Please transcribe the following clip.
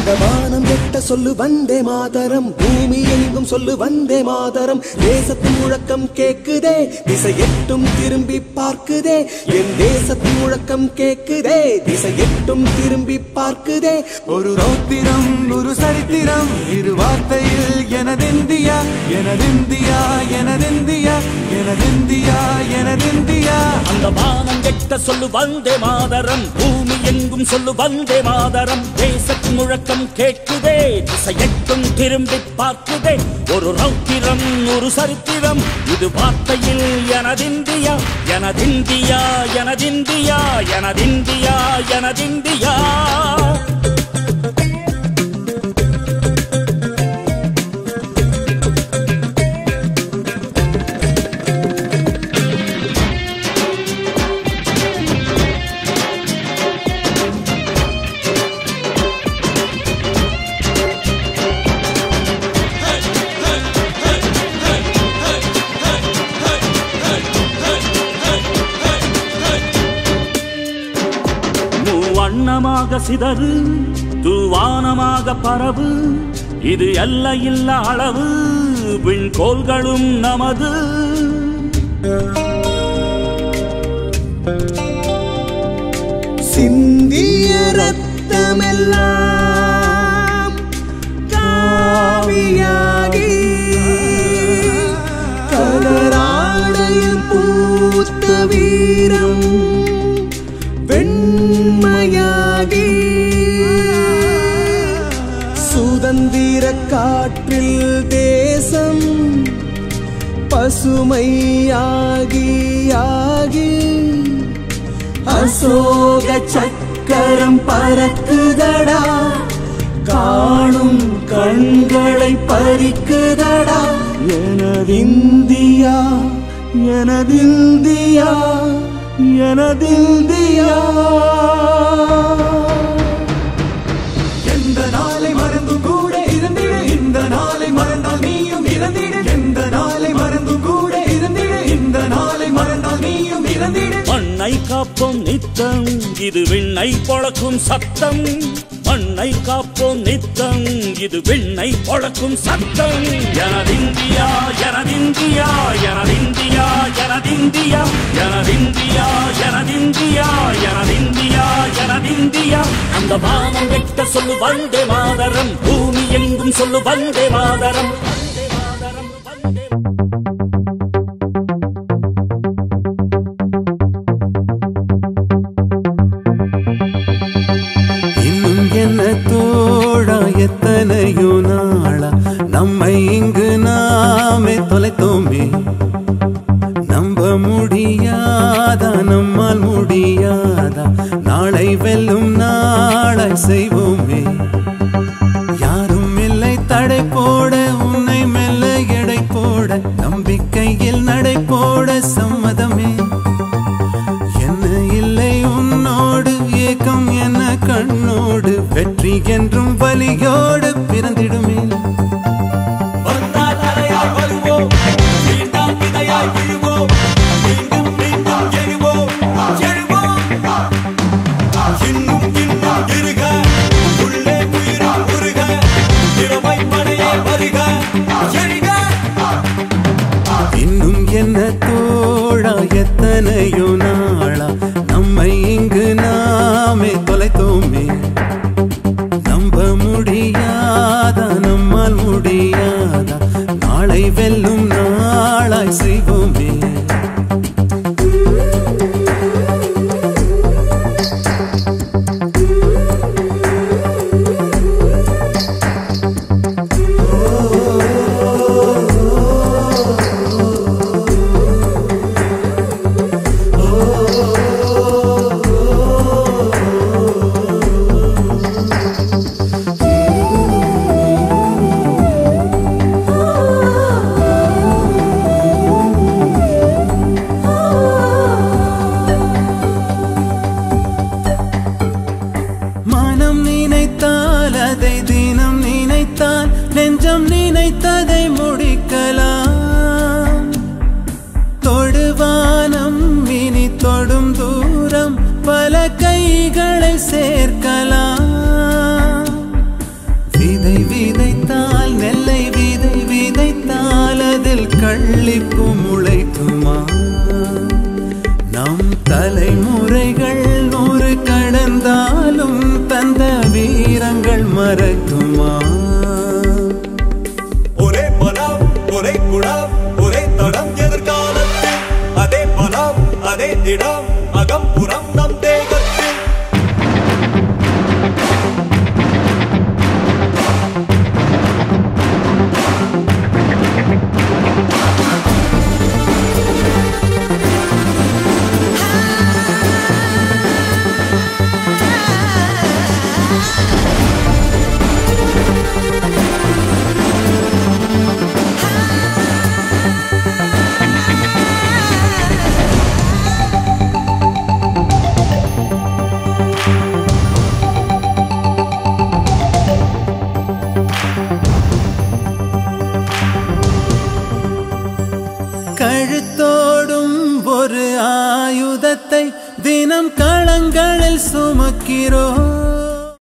வானம் எட்ட சொல்லு வந்தே மாதரம், பூமி எங்கும் சொல்லு வந்தே மாதரம். தேசத்தின் முழக்கம் கேக்குதே, திசை எட்டும் திரும்பி பார்க்குதே. என் தேசத்தின் முழக்கம் கேக்குதே, திசை எட்டும் திரும்பி பார்க்குதே. ஒரு ரௌத்திரம் ஒரு சரித்திரம் இரு வார்த்தையில் எனதிந்தியா எனதிந்தியா எனதிந்தியா எனதிந்தியா எனதிந்தியா. அந்த வானம் எட்ட சொல்லு வந்தே மாதரம், பூமி எங்கும் சொல்லு வந்தே மாதரம். தேசத்தின் முழக்கம் கேட்குதே, திசை எட்டும் திரும்பி பார்க்குதே. ஒரு ரௌத்திரம் ஒரு சரித்திரம் இது வார்த்தையில் எனதிந்தியா எனதிந்தியா எனதிந்தியா எனதிந்தியா எனதிந்தியா. வண்ணமாக சிதறு தூவானமாக பரவு, இது எல்லையில்ல அளவு விண்கோள்களும் நமது. சிந்திய ரத்தமெல்லாம் காவியாகி கலராடையில் பூத்த வீரம் வெண்மையாகி சுதந்திர காற்றில் தேசம் பசுமையாகி ஆகி அசோக சக்கரம் பறக்குதடா, காணும் கண்களை பறிக்குதடா. எனதிந்தியா எனதிந்தியா எனதிந்தியா. எந்த நாளை மறந்தும் கூட இருந்திடு, இந்த நாளை மறந்தால் நீயும் இறந்திடு. எந்த நாளை மறந்தும் கூட இருந்திடு, இந்த நாளை மறந்தால் நீயும் இறந்திடு. மண்ணை காப்போம் நித்தம் இது விண்ணை பொழக்கும் சத்தம். மண்ணை காப்போம் நித்தம் இது விண்ணை பொழக்கும் சத்தம். எனதிந்தியா எனதிந்தியா எனதிந்தியா எனதிந்தியா எனதிந்தியா எனதிந்தியா எனதிந்தியா எனதிந்தியா. அந்த வானம் எட்ட சொல்லு வந்தே மாதரம், பூமி எங்கும் சொல்லு வந்தே மாதரம். என்ன தோழா எத்தனையோ நாளா நம்மை இங்கு நாமே தொலைத்தோமே. நம்ப முடியாதா நம்மால் முடியாதா, நாளை வெல்லும் நாளாய் செய்வோமே. யாரும் இல்லை தடை போட, உன்னை மெல்ல எடை போட, நம்பிக்கையில் நடை போட சம்மதமே. என்ன இல்லை உன்னோடு ஏக்கம் என்ன கண்ணோடு, வெற்றி என்றும் வலியோடு பிறந்திடுமே. இன்னும் என்ன தோழா எத்தனையோ நாளா நம்மை இங்கு நாமே தொலைத்தோமே. நம்ப முடியாதா நம்மால் முடியாதா, நாளை வெல்லும் நாளாய் செய்வோமே. வள்ளிப்பூ முளைக்குமா? நம் தலைமுறைகள் 100 கடந்தாலும் தந்த வீரங்கள் மறக்குமா? ஒரே பலம் ஒரே குணம் ஒரே தடம் எதிர்காலத்தில், அதே பலம் அதே திடம் அகம் புறம் நம் தேகத்தில். கழுத்தோடும் ஒரு ஆயுதத்தை தினம் களங்களில் சுமக்கிறோம்.